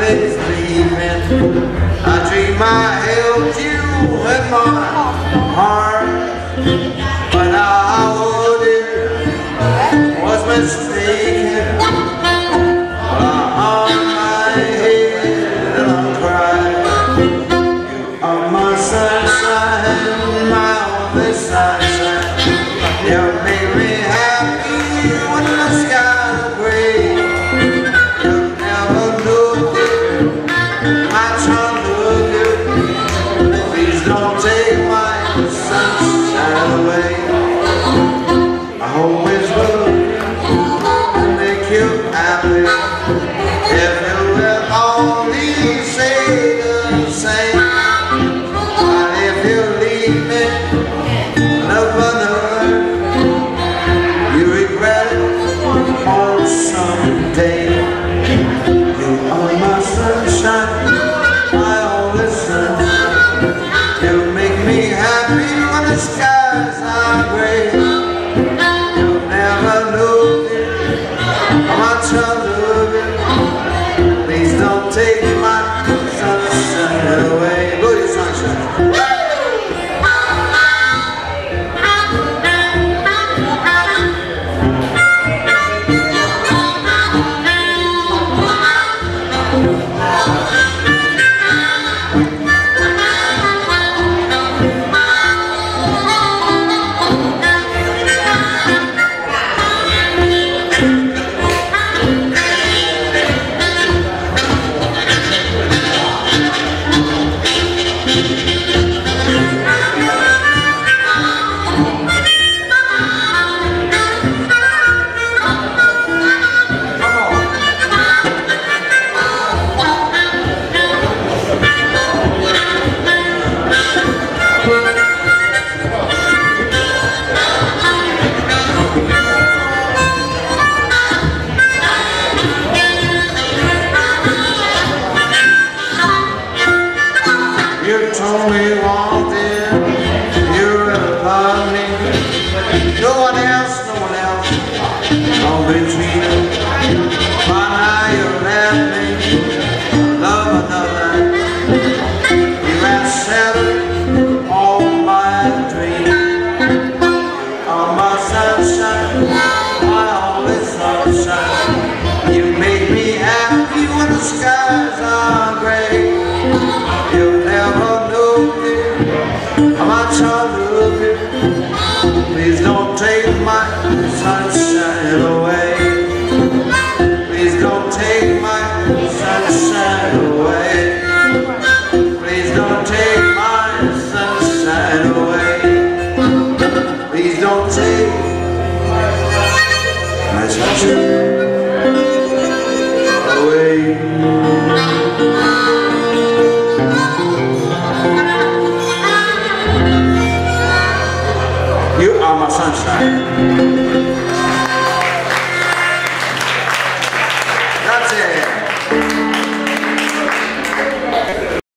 is leaving. I dream I held you in my heart, but I was mistaken. I hung my head and I cried. You are my sunshine, my only sunshine. You make me happy when the skies are gray. You never looked it, I try to look it. Please don't take my sunshine away. I always will make you happy if you will only say the same. But if you leave me, never you regret it all someday. You are my sunshine, my only sunshine. You make me happy when the skies are gray. You never knew how much I love you. Please don't take my sunshine away. Go your sunshine. You told me one thing, you really love me. No one else, no between you. But now you left me, love another. You have shattered all my dreams. All my sunshine, my only sunshine. You make me happy when the skies are gray. You never knew how much I love you. Please don't take my sunshine away. Please don't take my sunshine away. Please don't take my sunshine away. Please don't take my sunshine away. You are my sunshine.